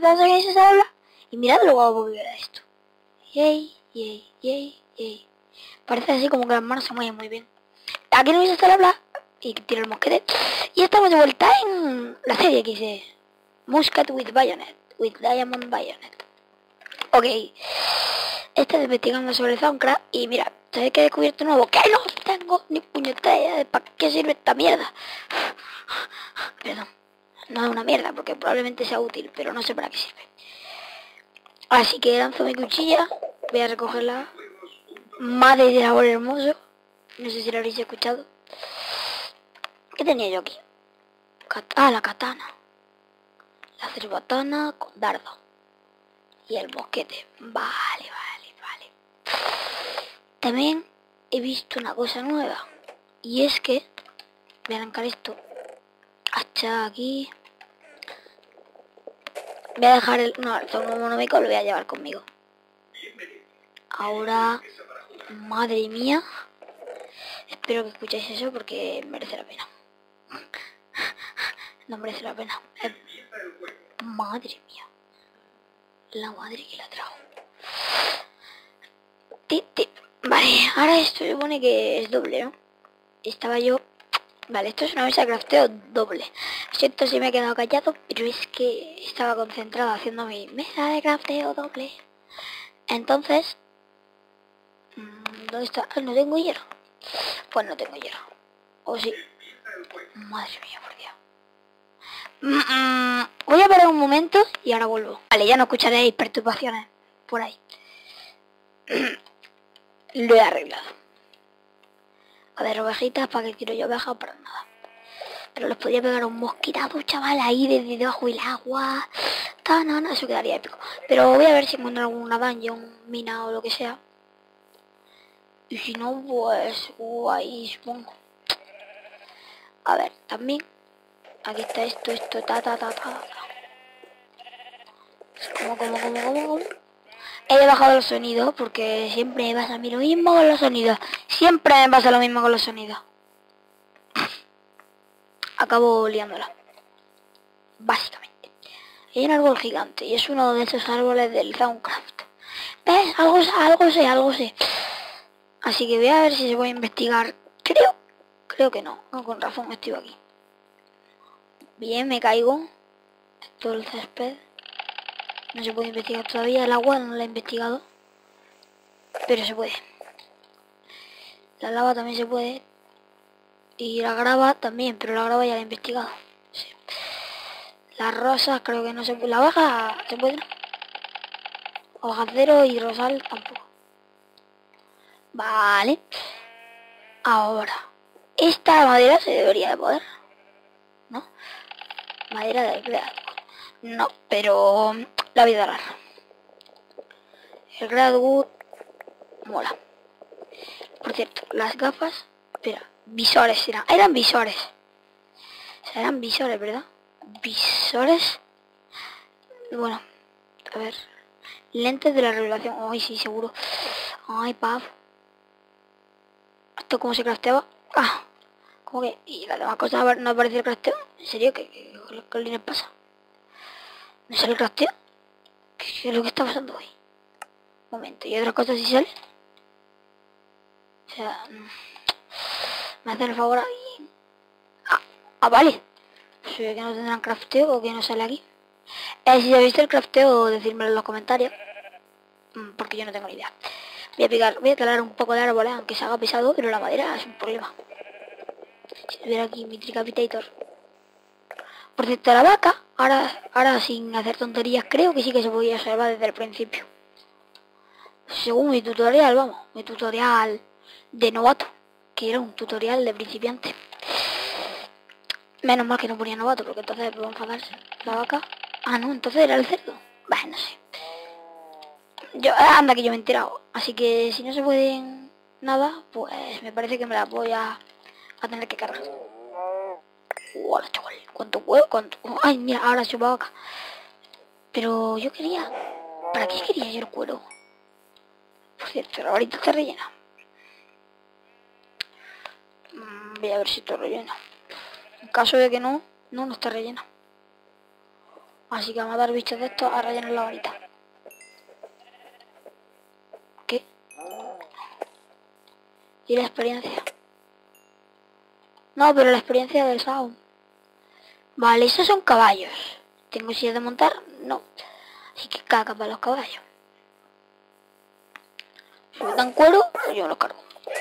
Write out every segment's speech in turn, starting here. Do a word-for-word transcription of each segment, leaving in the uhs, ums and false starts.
bienvenidos a Games Habla. Y mirad lo guapo que era esto. Yay, yay, yay, yay. Parece así como que las manos se mueven muy bien. Aquí no hizo habla y tiro el mosquete. Y estamos de vuelta en la serie que hice Musket with Bayonet, with Diamond Bayonet. Ok, este es investigando sobre Thaumcraft. Y mira, ¿sabéis que he descubierto nuevo? Que no tengo ni puñetera idea de para qué sirve esta mierda. Perdón, no es una mierda porque probablemente sea útil, pero no sé para qué sirve. Así que lanzo mi cuchilla, voy a recogerla. Madre de amor hermoso, no sé si lo habréis escuchado. ¿Qué tenía yo aquí? Cat ah, la katana. La cerbatana con dardo. Y el mosquete. Vale, vale, vale. También he visto una cosa nueva. Y es que... voy a arrancar esto. Hacha aquí. Voy a dejar el... no, el zonómico lo voy a llevar conmigo. Ahora... madre mía. Espero que escuchéis eso porque merece la pena. No merece la pena. Eh, madre mía. La madre que la trajo. Tip, tip. Vale, ahora esto se supone que es doble, ¿no? Estaba yo... vale, esto es una mesa de crafteo doble. Siento si me he quedado callado, pero es que estaba concentrado haciendo mi mesa de crafteo doble. Entonces... ¿dónde está? No tengo hierro. Pues no tengo hierro. O sí. Madre mía, por Dios. Mm, mm, voy a parar un momento y ahora vuelvo. Vale, ya no escucharéis perturbaciones por ahí. Lo he arreglado. A ver, ovejitas, ¿para qué quiero yo ovejas? Para nada. Pero les podría pegar un mosquitazo, chaval, ahí desde debajo del agua. Tanana, eso quedaría épico. Pero voy a ver si encuentro alguna dungeon, mina o lo que sea. Y si no, pues... guay, supongo. A ver, también... aquí está esto, esto, ta, ta, ta, ta. Como, como, como, como, como. He bajado los sonidos porque siempre me pasa a mí lo mismo con los sonidos. Siempre me pasa lo mismo con los sonidos. Acabo liándola. Básicamente. Hay un árbol gigante y es uno de esos árboles del Thaumcraft. ¿Ves? Algo, algo sé, algo sé. Así que voy a ver si se puede investigar. Creo, creo que no. No, con razón estoy aquí. Bien, me caigo. Todo el césped. No se puede investigar todavía. El agua no la he investigado. Pero se puede. La lava también se puede. Y la grava también, pero la grava ya la he investigado. Sí. Las rosas creo que no se puede. La baja se puede. Hojacero y rosal tampoco. Vale. Ahora. Esta madera se debería de poder. ¿No? Madera de creadwood. No, pero la voy a dar. El creadwood mola. Por cierto, las gafas... espera, visores eran. Eran visores. Serán visores, ¿verdad? Visores. Bueno, a ver. Lentes de la revelación. Ay, sí, seguro. Ay, pav. ¿Esto cómo se crafteaba? Ah, ¿cómo que? ¿Y las demás cosas no aparece el crafteo? ¿En serio? ¿Qué, qué, qué, qué les pasa? ¿No sale el crafteo? ¿Qué, ¿Qué es lo que está pasando hoy? Un momento, ¿y otras cosas sí salen? O sea... me hacen el favor ahí. Ah, ah, vale. Se ve que no tendrán crafteo o que no sale aquí. Eh, si habéis visto el crafteo, decírmelo en los comentarios. Porque yo no tengo ni idea. Voy a picar, voy a talar un poco de árboles, aunque se haga pesado, pero la madera es un problema. Si tuviera aquí mi tricapitator. Por cierto, la vaca, ahora, ahora sin hacer tonterías, creo que sí que se podía observar desde el principio. Según mi tutorial, vamos, mi tutorial de novato, que era un tutorial de principiante. Menos mal que no ponía novato, porque entonces puedo enfadarse. La vaca. Ah, no, entonces era el cerdo. Bah, no sé. Yo, anda que yo me he enterado. Así que si no se puede nada, pues me parece que me la voy a, a tener que cargar. Hola, chaval. ¿Cuánto huevo? ¿Cuánto? Ay, mira, ahora se va vaca. Pero yo quería... ¿para qué quería yo el cuero? Por cierto, ahorita está rellena. Mm, voy a ver si está rellena. En caso de que no, no, no está rellena. Así que a matar bichos de estos a rellenar la varita. ¿Qué? ¿Y la experiencia? No, pero la experiencia del Sound. Vale, esos son caballos. ¿Tengo silla de montar? No. Así que caca para los caballos. Si me dan cuero, pues yo los cargo.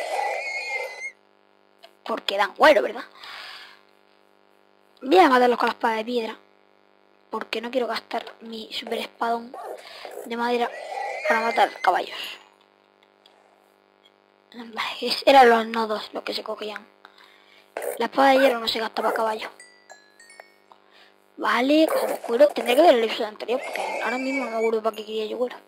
Porque dan cuero, ¿verdad? Voy a matarlos con la espada de piedra. Porque no quiero gastar mi super espadón de madera para matar caballos. Eran los nodos los que se cogían. La espada de hierro no se gasta para caballos. Vale, cogemos cuero. Tendré que ver el episodio anterior porque ahora mismo no me acuerdo para qué quería yo cuero.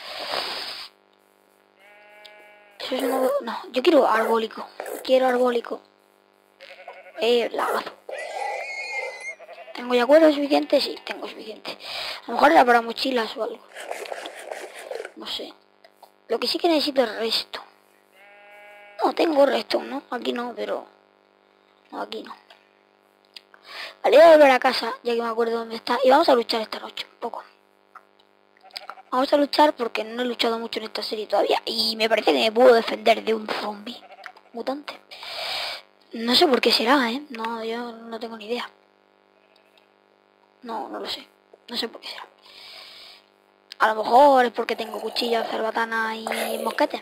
Eso es un... No, yo quiero arbólico. Quiero arbólico. Eh, lagazo. ¿Tengo ya cuero suficiente? Sí, tengo suficiente. A lo mejor era para mochilas o algo. No sé. Lo que sí que necesito es resto. No, tengo resto, ¿no? Aquí no, pero... No, aquí no. Vale, voy a volver a casa, ya que me acuerdo dónde está. Y vamos a luchar esta noche, un poco. Vamos a luchar porque no he luchado mucho en esta serie todavía. Y me parece que me puedo defender de un zombie mutante. No sé por qué será, ¿eh? No, yo no tengo ni idea. No, no lo sé. No sé por qué será. A lo mejor es porque tengo cuchillo, cerbatana y mosquete.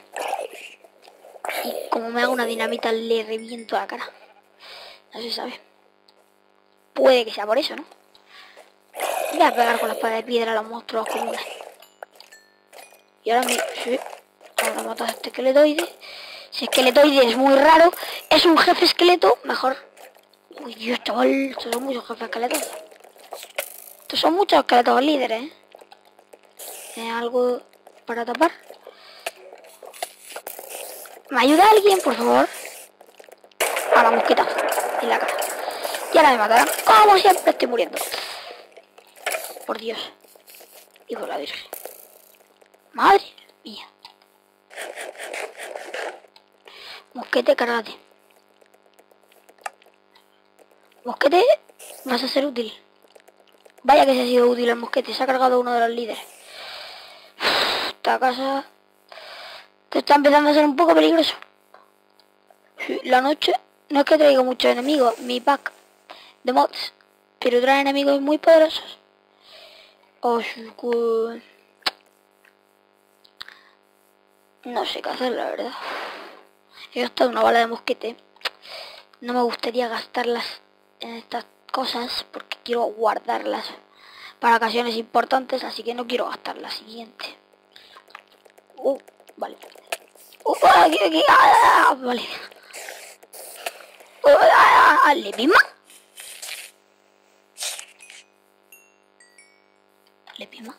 Y como me hago una dinamita le reviento la cara. No se sabe. Puede que sea por eso, ¿no? Voy a pegar con la espada de piedra a los monstruos comunes. Y ahora me... Sí. Ahora matas a este esqueletoide. Si esqueletoide es muy raro, es un jefe esqueleto, mejor... Uy, Dios, chaval, estos son muchos jefes esqueletos. Estos son muchos esqueletos líderes, ¿eh? ¿Hay algo para tapar? ¿Me ayuda alguien, por favor? A la mosquita. En la cara. Y ahora me matarán. Como siempre estoy muriendo. Por Dios. Y por la Virgen. Madre mía. Mosquete, cargate. Mosquete, vas a ser útil. Vaya que se ha sido útil el mosquete. Se ha cargado uno de los líderes. Esta casa... que está empezando a ser un poco peligroso. Sí, la noche... No es que traiga muchos enemigos. Mi pack de mods. Pero trae enemigos muy poderosos. Así que... no sé qué hacer, la verdad. He gastado una bala de mosquete. No me gustaría gastarlas en estas cosas porque quiero guardarlas para ocasiones importantes, así que no quiero gastar la siguiente. Uh, vale. Uh, aquí, aquí, ah, vale. Uh, ah, ah, ¿le pima? ¿Le pima?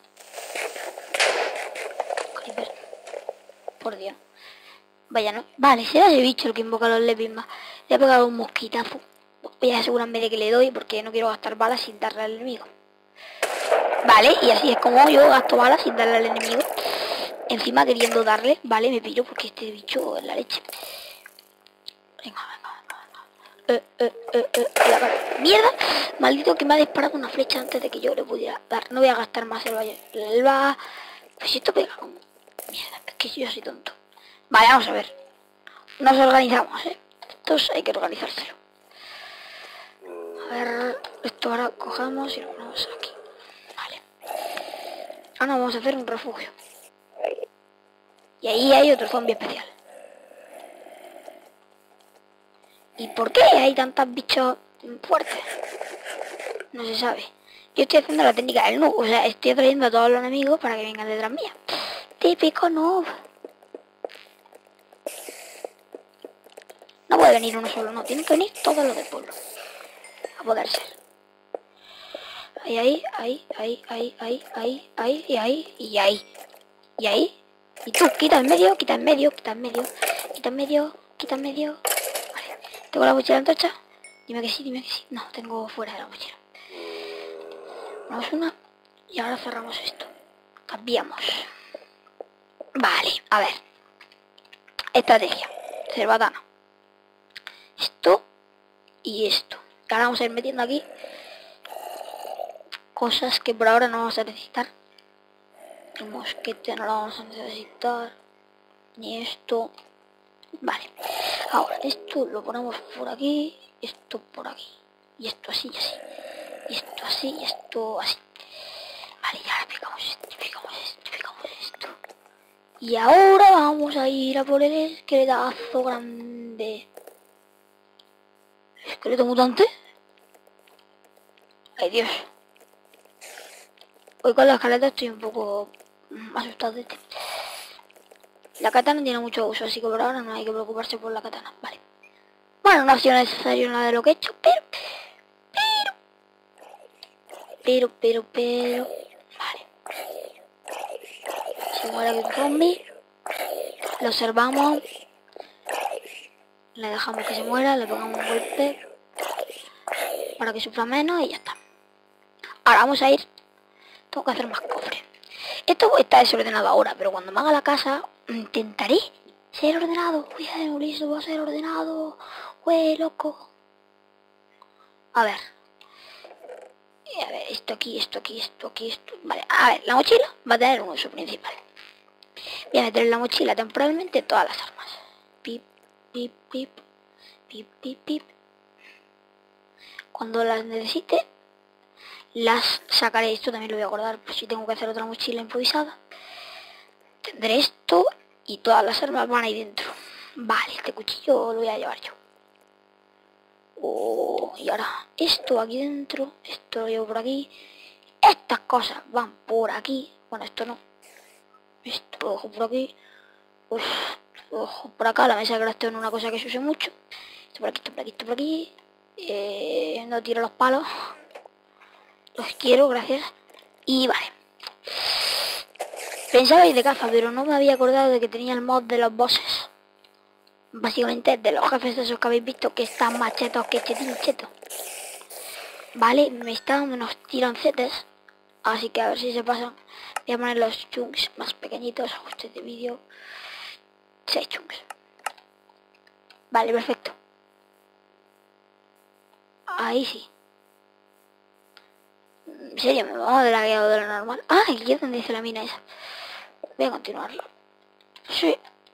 Creeper. Por Dios. Vaya, no. Vale, será ese bicho el que invoca los lepismas. Le ha pegado un mosquitazo. Voy a asegurarme de que le doy porque no quiero gastar balas sin darle al enemigo. Vale, y así es como yo gasto balas sin darle al enemigo. Encima queriendo darle, vale, me pillo porque este bicho es la leche. Venga, venga, venga. Eh, eh, eh, eh, la cara. ¡Mierda! Maldito que me ha disparado una flecha antes de que yo le pudiera dar. No voy a gastar más el valle. El va... Pues esto pega como... Mierda, es que yo soy tonto. Vale, vamos a ver. Nos organizamos, ¿eh? Estos hay que organizárselo. A ver, esto ahora cojamos y lo ponemos aquí. Vale. Ahora vamos a hacer un refugio. Y ahí hay otro zombie especial. ¿Y por qué hay tantos bichos fuertes? No se sabe. Yo estoy haciendo la técnica del noob. O sea, estoy atrayendo a todos los enemigos para que vengan detrás mía. Típico noob. No puede venir uno solo, no. Tienen que venir todos los del pueblo. A poder ser. Ahí, ahí, ahí, ahí, ahí, ahí, ahí, ahí, y ahí, y ahí. Y ahí. Y tú, quita en medio, quita en medio, quita en medio, quita en medio, quita en medio. Vale. ¿Tengo la mochila antorcha? Dime que sí, dime que sí. No, tengo fuera de la mochila. Vamos una. Y ahora cerramos esto. Cambiamos. Vale, a ver. Estrategia. Cerbatana. Esto y esto. Ahora vamos a ir metiendo aquí cosas que por ahora no vamos a necesitar. El mosquete no lo vamos a necesitar. Ni esto. Vale. Ahora, esto lo ponemos por aquí. Esto por aquí. Y esto así y así. Y esto así y esto así. Vale, ya picamos esto, picamos esto, picamos esto. Y ahora vamos a ir a por el esqueletazo grande. ¿Esqueleto mutante? Ay, Dios. Hoy con la escaleta estoy un poco asustado de este. La katana tiene mucho uso, así que por ahora no hay que preocuparse por la katana. Vale. Bueno, no ha sido necesario nada de lo que he hecho, pero... Pero, pero, pero, pero... Vale. Se muere aquí un zombie. Lo observamos. Le dejamos que se muera, le pegamos un golpe. Para que sufra menos y ya está. Ahora vamos a ir... Tengo que hacer más cofres. Esto está desordenado ahora, pero cuando me haga la casa, intentaré ser ordenado. Voy a ser listo, voy a ser ordenado. Güey, loco. A ver. A ver, esto aquí, esto aquí, esto aquí, esto... Vale, a ver, la mochila va a tener un uso principal. Voy a meter en la mochila temporalmente todas las armas. Pip, pip, pip. Pip, pip, pip. Cuando las necesite, las sacaré. Esto también lo voy a guardar por si tengo que hacer otra mochila improvisada. Tendré esto y todas las armas van ahí dentro. Vale, este cuchillo lo voy a llevar yo. Oh, y ahora esto aquí dentro, esto lo llevo por aquí. Estas cosas van por aquí. Bueno, esto no. Esto lo dejo por aquí. Uf, lo dejo por acá. La mesa de crafteo es una cosa que se usa mucho. Esto por aquí, esto por aquí, esto por aquí. Eh, no tiro los palos. Los quiero, gracias. Y vale. Pensaba ir de caza, pero no me había acordado de que tenía el mod de los bosses. Básicamente de los jefes de esos que habéis visto, que están más chetos que chetín cheto. Vale, me están dando unos tironcetes. Así que a ver si se pasan. Voy a poner los chunks más pequeñitos. Ajustes de vídeo. seis chunks. Vale, perfecto. Ahí sí. En serio, me vamos de lagueado de lo normal. Ah, aquí es donde dice la mina esa. Voy a continuarlo. Sí.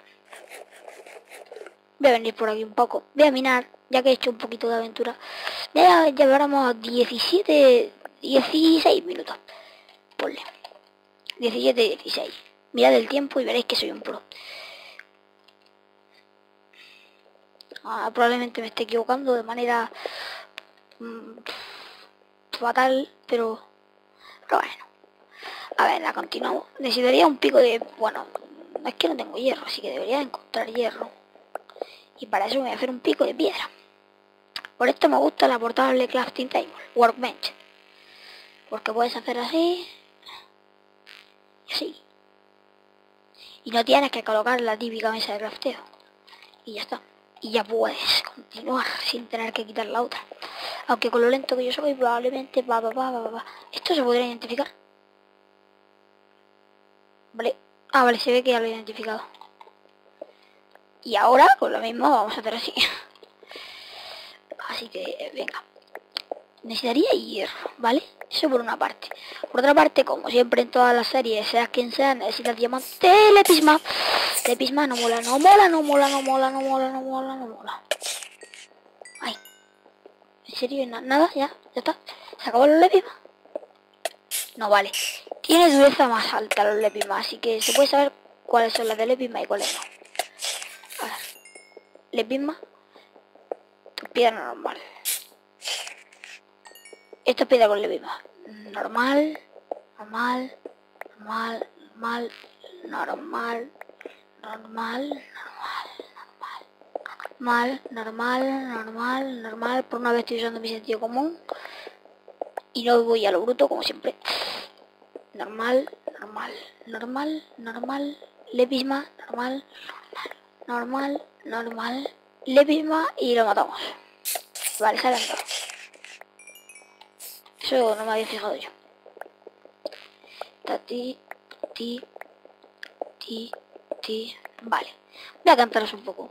Voy a venir por aquí un poco. Voy a minar, ya que he hecho un poquito de aventura. Ya lleváramos diecisiete, dieciséis minutos. Ponle. diecisiete, dieciséis. Mirad el tiempo y veréis que soy un pro. Ah, probablemente me esté equivocando de manera mmm, fatal, pero, pero bueno. A ver, la continuamos. Necesitaría un pico de... Bueno, es que no tengo hierro, así que debería encontrar hierro. Y para eso voy a hacer un pico de piedra. Por esto me gusta la portable crafting table, workbench. Porque puedes hacer así. Y así. Y no tienes que colocar la típica mesa de crafteo. Y ya está. Y ya puedes continuar sin tener que quitar la otra. Aunque con lo lento que yo soy, probablemente va, va, va, va, va. Esto se podría identificar. Vale. Ah, vale, se ve que ya lo he identificado. Y ahora, con lo mismo, vamos a hacer así. Así que, venga. Necesitaría hierro, ¿vale? Eso por una parte. Por otra parte, como siempre en todas las series, seas quien sea, necesitas diamante. Lepisma. Lepisma no mola, no mola, no mola, no mola, no mola, no mola, no mola. Ay. ¿En serio? ¿Nada? ¿Ya? ¿Ya está? ¿Se acabó los lepismas? No, vale. Tiene dureza más alta los lepismas, así que se puede saber cuáles son las de lepisma y cuáles no. A ver. Lepisma. Tu piedra normal. Esta es piedra con lepisma. Normal. Normal. Normal. Normal. Normal. Normal. Normal. Normal. Normal. Normal. Normal. Por una vez estoy usando mi sentido común. Y no voy a lo bruto como siempre. Normal. Normal. Normal. Normal. Lepisma. Normal. Normal. Normal. Lepisma y lo matamos. Vale, salen dos. Eso no me había fijado yo. Ti, ti, ti, ti. Vale. Voy a cantaros un poco.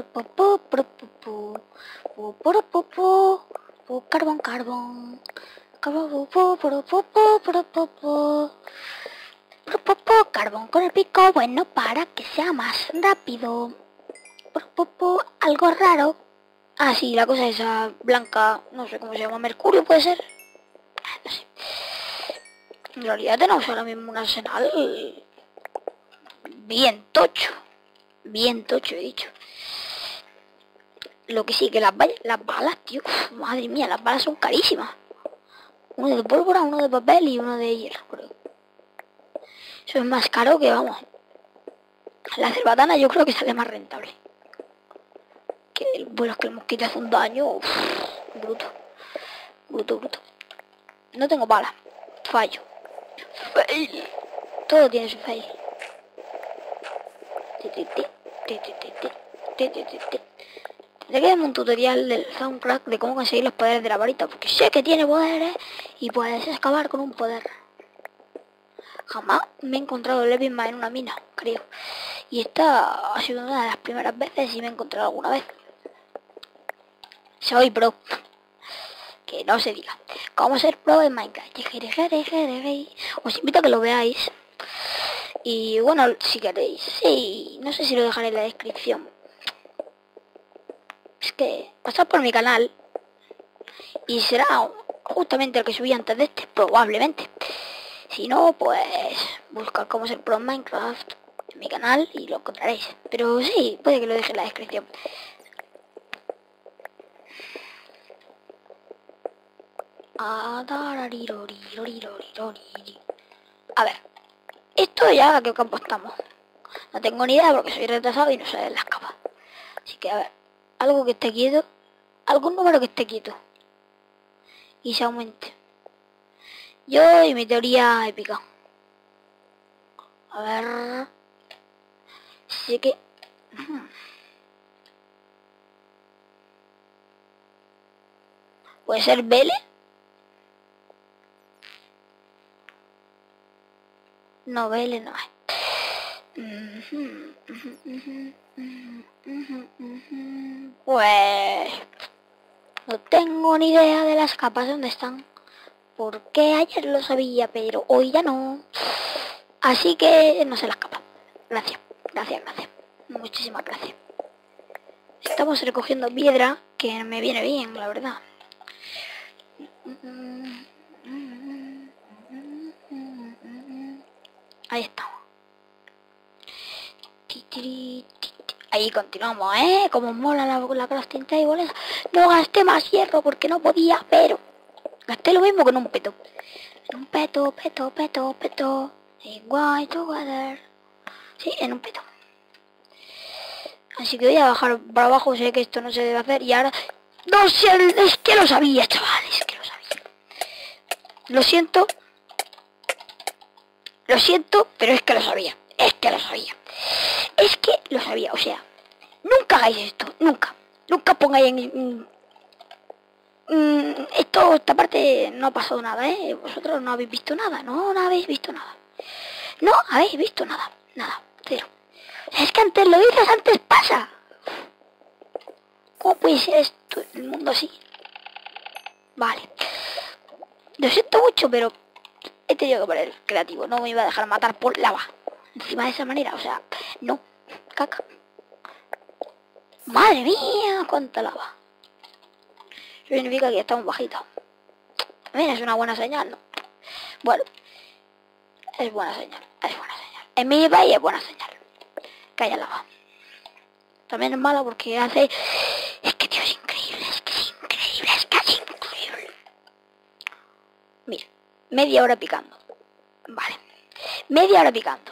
Carbón, carbón. Carbón con el pico, bueno, para que sea más rápido. Algo raro. Ah, sí, la cosa esa blanca, no sé cómo se llama, mercurio puede ser. No sé. En realidad tenemos ahora mismo un arsenal bien tocho. Bien tocho, he dicho. Lo que sí, que las, las balas, tío, uf, madre mía, las balas son carísimas. Uno de pólvora, uno de papel y uno de hierro, creo. Eso es más caro que, vamos, la cerbatana yo creo que sale más rentable. Que el vuelo es que el mosquito hace un daño, uf, bruto. Bruto, bruto. No tengo balas. Fallo. Fail. Todo tiene su fail. Tendré que darme un tutorial del Soundcrack de cómo conseguir los poderes de la varita, porque sé que tiene poderes y puedes excavar con un poder. Jamás me he encontrado el Levinma en una mina, creo. Y esta ha sido una de las primeras veces y me he encontrado alguna vez. Soy pro. Que no se diga. ¿Cómo ser pro en Minecraft? Os invito a que lo veáis. Y bueno, si queréis, sí, no sé si lo dejaré en la descripción. Es que pasad por mi canal y será justamente el que subí antes de este, probablemente. Si no, pues buscad cómo ser pro en Minecraft en mi canal y lo encontraréis. Pero sí, puede que lo deje en la descripción. A ver, esto ya a qué campo estamos. No tengo ni idea porque soy retrasado y no sé las capas. Así que a ver, algo que esté quieto, algún número que esté quieto y se aumente. Yo y mi teoría épica. A ver, sé que puede ser Vele. No, Vele no es. Pues no tengo ni idea de las capas donde están. Porque ayer lo sabía, pero hoy ya no. Así que no sé las capas. Gracias, gracias, gracias. Muchísimas gracias. Estamos recogiendo piedra, que me viene bien, la verdad. Ahí estamos. Ahí continuamos, ¿eh? Como mola la, la crafting table. No gasté más hierro porque no podía, pero gasté lo mismo que en un peto. En un peto, peto, peto, peto. Igual together. Sí, en un peto. Así que voy a bajar para abajo. Sé que esto no se debe hacer. Y ahora... No sé, es que lo sabía, chavales. Es que lo sabía. Lo siento. Lo siento, pero es que lo sabía. Es que lo sabía. Es que lo sabía, o sea, nunca hagáis esto, nunca. Nunca pongáis en... Mm, esto, esta parte no ha pasado nada, ¿eh? Vosotros no habéis visto nada, no, no habéis visto nada. No habéis visto nada, nada, cero. Es que antes lo dices, antes pasa. ¿Cómo puede ser esto, el mundo así? Vale. Lo siento mucho, pero he tenido que poner creativo, no me iba a dejar matar por lava. Encima de esa manera, o sea, no, caca. Madre mía, cuánta lava. Eso significa que estamos bajitos. También es una buena señal, ¿no? Bueno, es buena señal, es buena señal. En mi país es buena señal que haya lava. También es mala porque hace... Es que, tío, es increíble, es que es increíble, es que es increíble. Mira, media hora picando. Vale, media hora picando.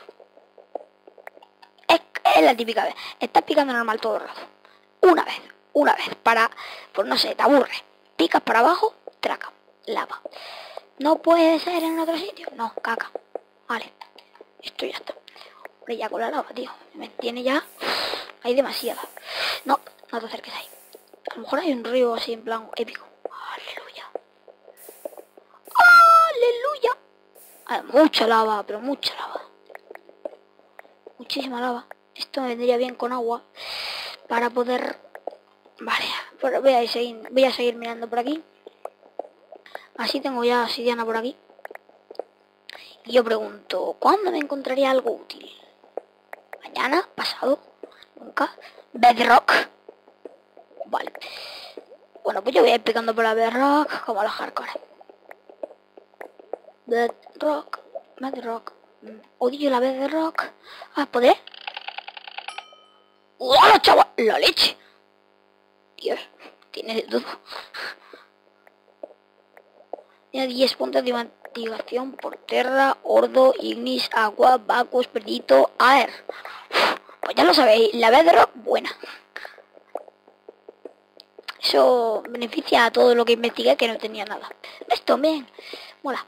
Es la típica vez. Estás picando normal todo el rato. Una vez, una vez. Para, pues no sé, te aburre. Picas para abajo, traca, lava. ¿No puede ser en otro sitio? No, caca. Vale. Esto ya está. Hombre, ya con la lava, tío. Me tiene ya... Hay demasiada. No, no te acerques ahí. A lo mejor hay un río así en plan épico. Aleluya. Aleluya. Hay mucha lava, pero mucha lava. Muchísima lava. Esto me vendría bien con agua para poder... Vale, pues voy a seguir, voy a seguir mirando por aquí. Así tengo ya a Sidiana por aquí. Y yo pregunto, ¿cuándo me encontraría algo útil? ¿Mañana? ¿Pasado? ¿Nunca? ¿Bedrock? Vale. Bueno, pues yo voy a ir picando por la Bedrock como los hardcore. Bedrock, Bedrock. Odio la Bedrock. Ah, ¿podré? ¡Hola, chaval! ¡La leche! Dios, tiene de todo. Tiene diez puntos de investigación por tierra, ordo, ignis, agua, vacus, perdito, air. Pues ya lo sabéis, la Bedrock buena. Eso beneficia a todo lo que investigué que no tenía nada. Esto bien, mola.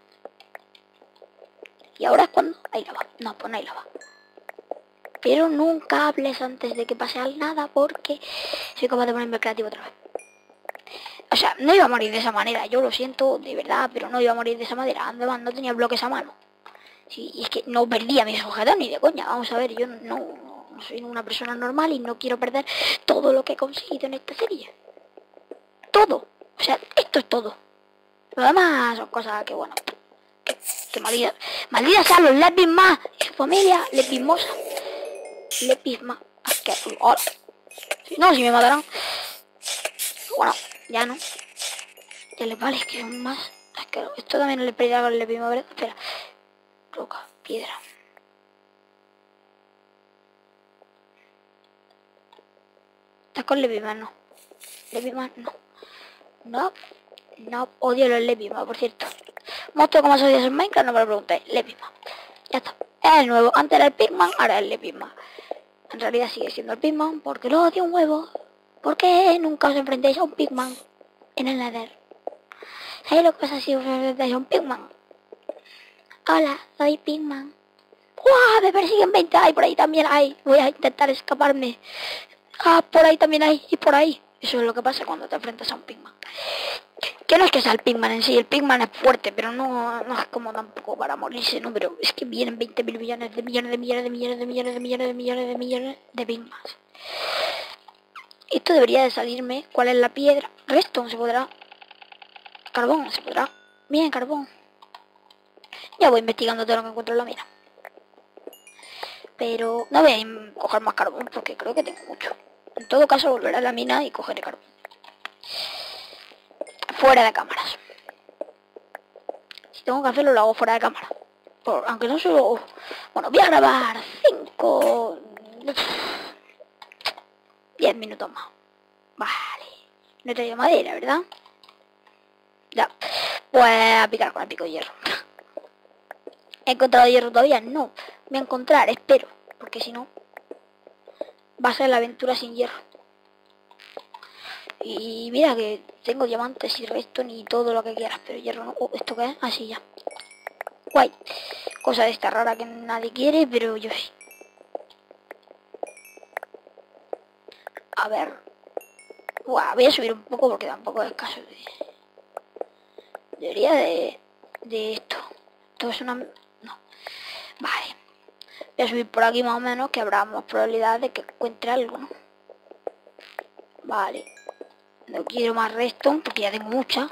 Y ahora es cuando hay lava. No, pues no hay lava. Pero nunca hables antes de que pase nada porque soy capaz de ponerme creativo otra vez. O sea, no iba a morir de esa manera, yo lo siento de verdad, pero no iba a morir de esa manera. Además, no tenía bloques a mano. Sí, y es que no perdía mis objetos ni de coña. Vamos a ver, yo no, no soy una persona normal y no quiero perder todo lo que he conseguido en esta serie. Todo. O sea, esto es todo. Lo demás son cosas que, bueno, que, que malditas. Malditas sean los lepis más. Es familia lepismosa. Lepis más. Que, hola. No, si me matarán. Bueno, ya no. Ya les vale, es que son más. Es que esto también le perdí con el lepis, ¿verdad? Espera. Roca, piedra. Estás con lepis, no. Lepis más, no. No, no, odio los Lepima, por cierto. Monstruo como soy en Minecraft, no me lo preguntéis. Lepima. Ya está. Es el nuevo. Antes era el Pigman, ahora es el Lepima. En realidad sigue siendo el Pigman porque lo odio un huevo. ¿Por qué nunca os enfrentáis a un Pigman en el Nether? ¿Sabéis lo que pasa si os enfrentáis a un Pigman? Hola, soy Pigman. ¡Guau! Me persiguen veinte. Ay, por ahí también hay. Voy a intentar escaparme. Ah, por ahí también hay. Y por ahí. Eso es lo que pasa cuando te enfrentas a un Pigman. Que no es que sea el Pigman en sí, el Pigman es fuerte, pero no, no es como tampoco para morirse, ¿no? Pero es que vienen veinte mil millones de millones de millones de millones de millones de millones de millones de millones de Pigmans. Esto debería de salirme. ¿Cuál es la piedra? Redstone se podrá. Carbón se podrá. Bien, carbón. Ya voy investigando todo lo que encuentro en la mina. Pero no voy a coger más carbón porque creo que tengo mucho. En todo caso volveré a la mina y cogeré carbón. Fuera de cámaras. Si tengo que hacerlo, lo hago fuera de cámara. Por, aunque no solo... Bueno, voy a grabar cinco... diez minutos más. Vale. No he traído madera, ¿verdad? Ya. Pues a picar con el pico de hierro. ¿He encontrado hierro todavía? No. Voy a encontrar, espero. Porque si no... va a ser la aventura sin hierro. Y mira que tengo diamantes y redstone y todo lo que quieras, pero hierro no. Oh, ¿esto qué es? Así ya. Guay. Cosa de esta rara que nadie quiere, pero yo sí. A ver. Buah, voy a subir un poco porque tampoco es caso de... Debería de... De esto. Esto es una... No. Vale. Voy a subir por aquí más o menos, que habrá más probabilidad de que encuentre algo, ¿no? Vale. No quiero más redstone porque ya tengo mucha.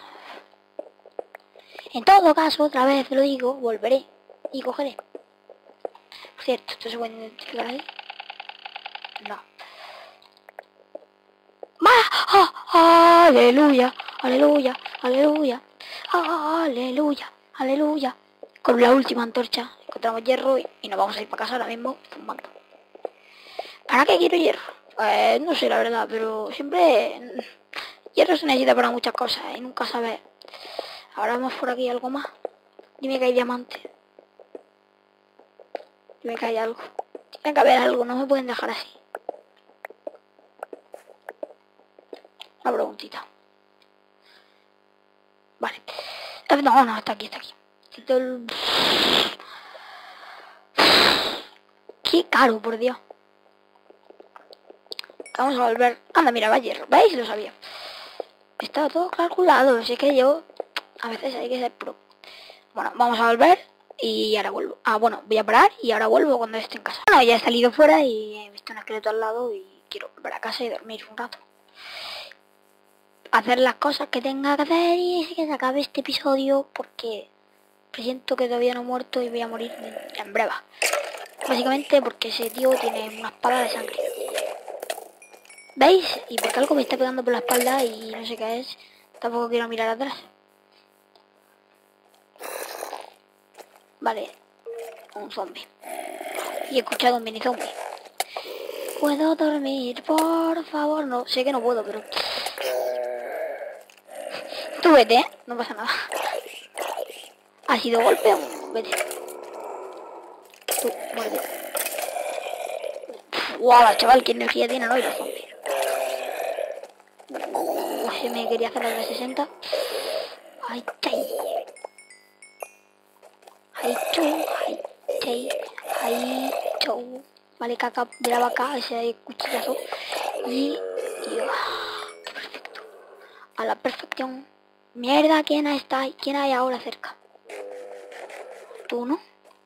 En todo caso, otra vez lo digo, volveré y cogeré. Por cierto, ¿esto se puede identificar ahí? No. ¡Ah! ¡Ah! ¡Aleluya! ¡Aleluya! ¡Aleluya! ¡Aleluya! ¡Aleluya! Con la última antorcha encontramos hierro y, y nos vamos a ir para casa ahora mismo zumbando. ¿Para qué quiero hierro? Pues no sé la verdad, pero siempre... Hierro se necesita para muchas cosas y nunca sabes. Ahora vamos por aquí algo más. Dime que hay diamante. Dime que hay algo. Tiene que haber algo, no me pueden dejar así. Una preguntita. Vale. No, no, está aquí, está aquí. Qué caro, por Dios. Vamos a volver. Anda, mira, va hierro. ¿Veis? Lo sabía. Está todo calculado. Así que yo... A veces hay que ser pro. Bueno, vamos a volver y ahora vuelvo. Ah, bueno, voy a parar y ahora vuelvo cuando esté en casa. Bueno, ya he salido fuera y he visto un esqueleto al lado y quiero volver a casa y dormir un rato. hacer las cosas que tenga que hacer y que se acabe este episodio porque presiento que todavía no he muerto y voy a morir en breve. Básicamente porque ese tío tiene una espada de sangre. ¿Veis? Y porque algo me está pegando por la espalda y no sé qué es. Tampoco quiero mirar atrás. Vale. Un zombie. Y he escuchado un mini zombie. ¿Puedo dormir? Por favor. No, sé que no puedo, pero... Tú vete, ¿eh? No pasa nada. ¿Ha sido golpe o vete? Tú, muerte. Guau, chaval, qué energía tienen hoy los zombies. Uh, se me quería hacer la de sesenta. Ay, chay. Ay, chu, ay, chay. Ay, chou. Vale, caca de la vaca, ese cuchillazo. Y... y oh, qué perfecto. A la perfección. Mierda, ¿quién está ahí? ¿Quién hay ahora cerca? ¿Tú, no?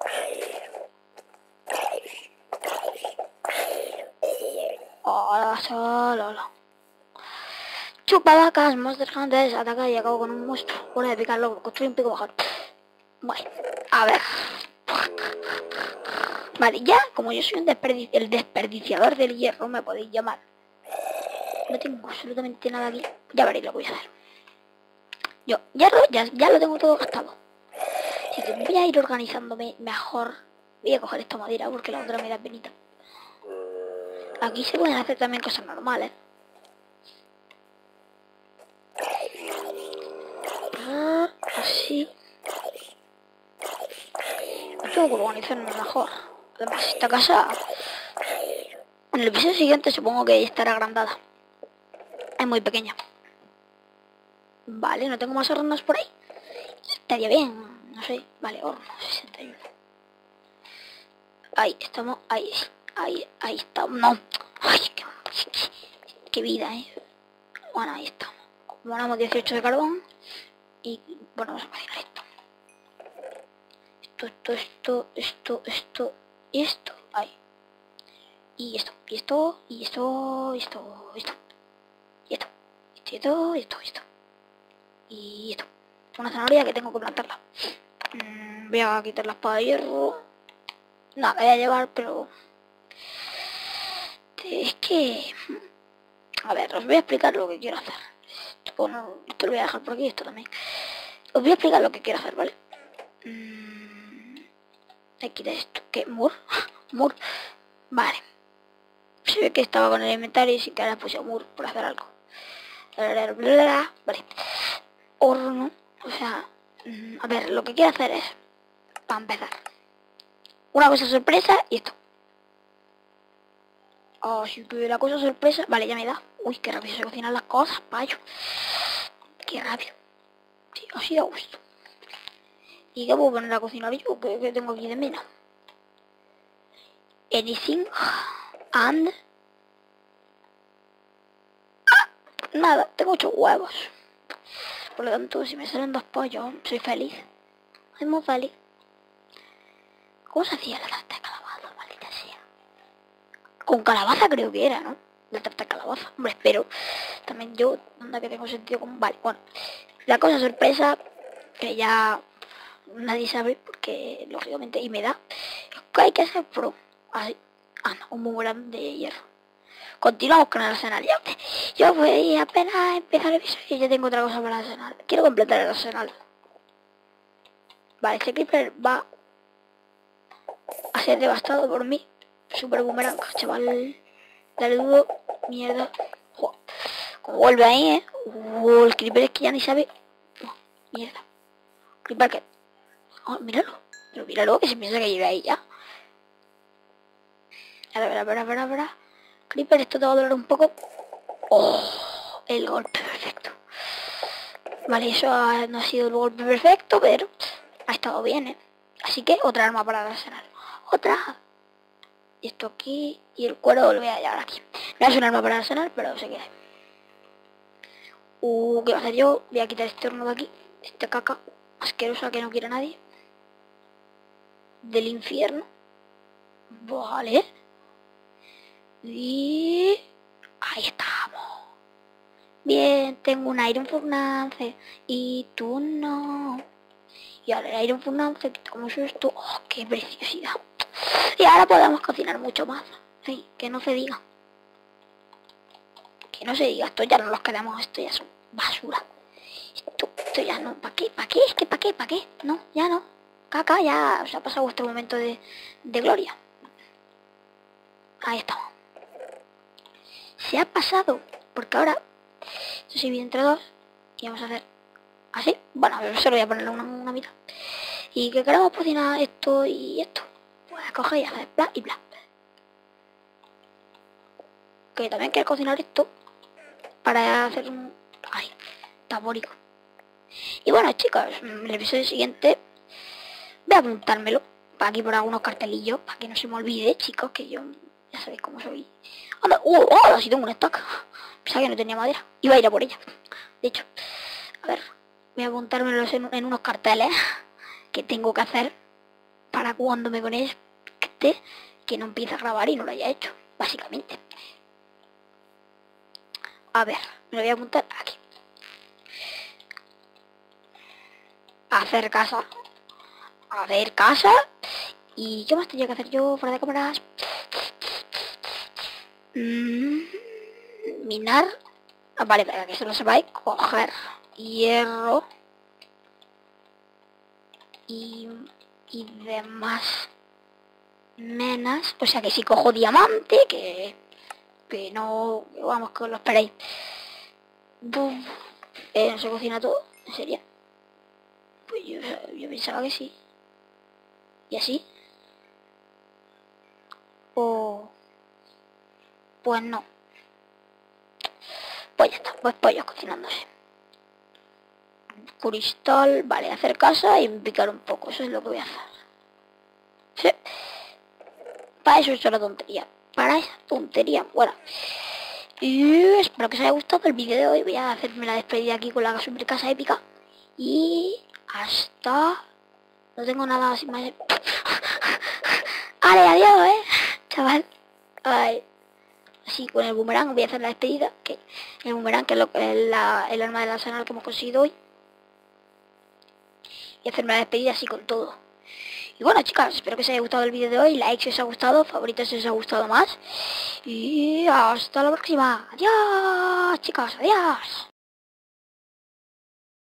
Hola, solo. Chupavacas, Monster Hunters, ataca y acabo con un monstruo. Hora de picarlo, construir un pico bajar. Bueno, a ver. Vale, ya, como yo soy un desperdi el desperdiciador del hierro, me podéis llamar. No tengo absolutamente nada aquí. Ya veréis lo que voy a hacer. Yo, hierro, ya, ya lo tengo todo gastado. Así que voy a ir organizándome mejor. Voy a coger esta madera porque la otra me da penita. Aquí se pueden hacer también cosas normales. Así. Tengo que organizarme mejor. Además, esta casa... En el episodio siguiente supongo que estará agrandada. Es muy pequeña. Vale, no tengo más hornos por ahí. Estaría bien, no sé. Vale, horno sesenta y uno. Ahí estamos, ahí, ahí, ahí estamos. No. Ay, qué, qué vida, eh. Bueno, ahí estamos. Ponemos dieciocho de carbón. Y bueno, vamos a cocinar esto. Esto, esto, esto, esto, esto y esto. Ahí. Y esto, y esto, y esto, y esto, y esto. Y esto, y esto, y esto, y esto. Y esto. Una zanahoria que tengo que plantarla. Mm, voy a quitar la espada de hierro. No, la voy a llevar, pero... Es que... A ver, os voy a explicar lo que quiero hacer. Bueno, esto lo voy a dejar por aquí, esto también. Os voy a explicar lo que quiero hacer, ¿vale? Mm, hay que quitar esto. ¿Qué? ¿Mur? ¿Mur? Vale. Se ve que estaba con el inventario y sin que ahora puse Mur por hacer algo. Vale. Horno. O sea... A ver, lo que quiero hacer es... Para empezar. Una cosa sorpresa y esto. Así que la cosa sorpresa... Vale, ya me da. Uy, qué rápido se cocinan las cosas, payo. Qué rápido. Sí, así da gusto. ¿Y qué puedo poner a cocinar yo? ¿Qué, qué tengo aquí de menos? Anything. And... Ah, nada, tengo ocho huevos. Por lo tanto, si me salen dos pollos, soy feliz. Soy muy feliz. ¿Cómo se hacía la tarta de calabaza, maldita sea? Con calabaza creo que era, ¿no? La tarta de calabaza. Hombre, espero. También yo, onda que tengo sentido como... Vale, bueno. La cosa sorpresa, que ya nadie sabe, porque lógicamente, y me da, que hay que hacer pro. Así. Anda, un boomerang de hierro. Continuamos con el arsenal. Yo, yo voy apenas empezar el episodio y ya tengo otra cosa para el arsenal. Quiero completar el arsenal. Vale, este creeper va a ser devastado por mí. Super boomerang, chaval. Dale duro. Mierda. Joder. Como vuelve ahí, eh. Uh, el creeper es que ya ni sabe. Oh, mierda. Creeper que... Oh, míralo. Pero míralo, que se piensa que lleve ahí ya. A ver, a ver, a ver, a ver. Creeper, esto te va a doler un poco. Oh, el golpe perfecto. Vale, eso no ha sido el golpe perfecto, pero ha estado bien, ¿eh? Así que otra arma para el arsenal. Otra. Y esto aquí. Y el cuero lo voy a llevar aquí. No es un arma para el arsenal, pero sé que hay. Uh, ¿qué voy a hacer yo? Voy a quitar este horno de aquí. Este caca asquerosa que no quiere nadie. Del infierno. Vale. Y... ahí estamos. Bien, tengo un Iron Furnace y tú no. Y ahora el Iron Furnace, quitamos esto. ¡Oh, qué preciosidad! Y ahora podemos cocinar mucho más. Sí, que no se diga. Que no se diga, esto ya no los quedamos, esto ya son basura. Esto, esto ya no, ¿para qué? ¿Para qué? Es que ¿para qué? ¿Para qué? No, ya no. Caca, ya os ha pasado vuestro momento de, de gloria. Ahí estamos. Se ha pasado, porque ahora esto se divide entre dos y vamos a hacer así. Bueno, solo voy a ponerle una, una mitad. Y que queremos cocinar esto y esto. Pues coger y hacer bla y bla. Que también quiero cocinar esto para hacer un... Ay, tabórico. Y bueno, chicos, el episodio siguiente voy a apuntármelo para aquí por algunos cartelillos, para que no se me olvide, chicos, que yo ya sabéis cómo soy. Anda, uh, oh, ahora sí tengo una estaca. Pensaba que no tenía madera. Iba a ir a por ella. De hecho, a ver, voy a apuntármelos en, en unos carteles que tengo que hacer para cuando me conecte, que no empiece a grabar y no lo haya hecho, básicamente. A ver, me lo voy a apuntar aquí. Hacer casa. Hacer casa. ¿Y qué más tenía que hacer yo fuera de cámaras? Mm, minar. Ah, vale, para que se lo sepáis. Coger hierro. Y, y demás menas. O sea que si cojo diamante, que, que no... Vamos, que os lo esperéis. Buf, eh, no se cocina todo, ¿en serio? Pues yo, yo pensaba que sí. ¿Y así? O... Pues no. Pues ya está, pues pollos cocinándose. Cristal, vale, hacer casa y picar un poco, eso es lo que voy a hacer. Sí. Para eso he hecho la tontería. Para esa tontería, bueno. Y espero que os haya gustado el vídeo de hoy. Voy a hacerme la despedida aquí con la super casa épica. Y hasta... No tengo nada así más... ¡Ale, adiós, eh! Chaval. Ay. Así con el boomerang voy a hacer la despedida. Que el boomerang, que es, lo, es la, el arma de la arsenal que hemos conseguido hoy. Y hacerme la despedida así con todo. Y bueno, chicas, espero que os haya gustado el vídeo de hoy. Like si os ha gustado, favoritos si os ha gustado más. Y hasta la próxima. Adiós, chicos, adiós.